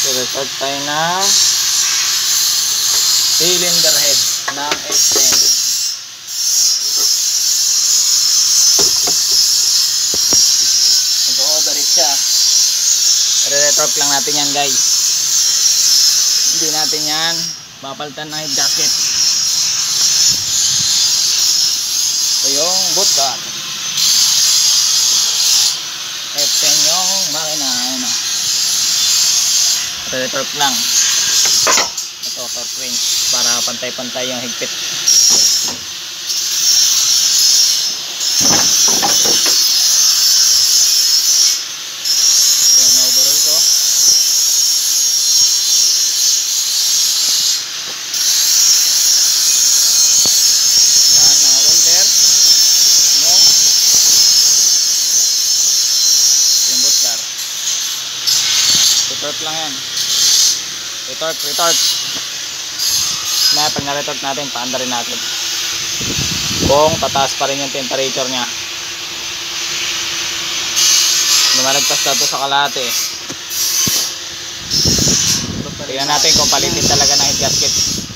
Record tayo na cylinder head ng F10. Nag-overheat siya. Re-retorque lang natin yan, guys. Hindi natin yan papalitan ng head gasket. Ito yung boot car F10 yung makina. Ano, re-retorque lang. Ito torque wrench para pantay-pantay yung higpit. Ito na overall ko. Yan, mga welder. Yung boot car. Retorque lang yan. Retorque. Na pag na-retorque natin, paanda rin natin kung tataas pa rin yung temperature nya. Lumalagpas na ito sa kalahati. Tingnan natin kung palitin talaga ng head gasket.